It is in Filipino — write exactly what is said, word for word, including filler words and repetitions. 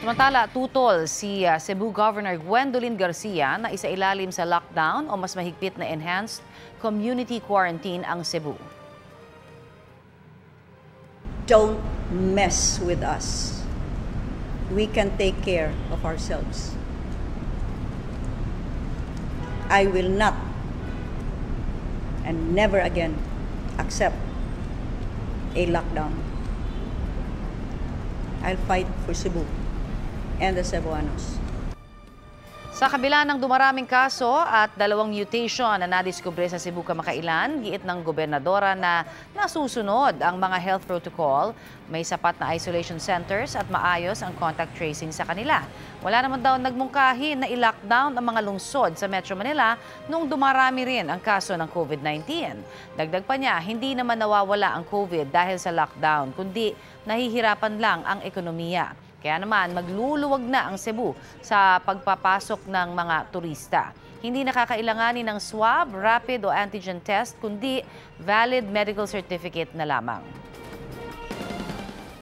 Samantala, tutol si uh, Cebu Governor Gwendolyn Garcia na isailalim sa lockdown o mas mahigpit na enhanced community quarantine ang Cebu. Don't mess with us. We can take care of ourselves. I will not and never again accept a lockdown. I'll fight for Cebu and the Cebuanos. Sa kabila ng dumaraming kaso at dalawang mutation na nadiskubre sa Cebu kamakailan, giit ng gobernadora na nasusunod ang mga health protocol, may sapat na isolation centers at maayos ang contact tracing sa kanila. Wala naman daw nagmungkahi na i-lockdown ang mga lungsod sa Metro Manila nung dumarami rin ang kaso ng COVID nineteen. Dagdag pa niya, hindi naman nawawala ang COVID dahil sa lockdown, kundi nahihirapan lang ang ekonomiya. Kaya naman magluluwag na ang Cebu sa pagpapasok ng mga turista. Hindi nakakailanganin ng swab, rapid o antigen test, kundi valid medical certificate na lamang.